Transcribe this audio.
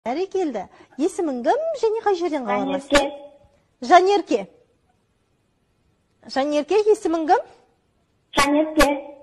Бәрекелді. Есімің кім және қай жерден хабарласың? Жанерке. Жанерке, есімің кім? Жанерке.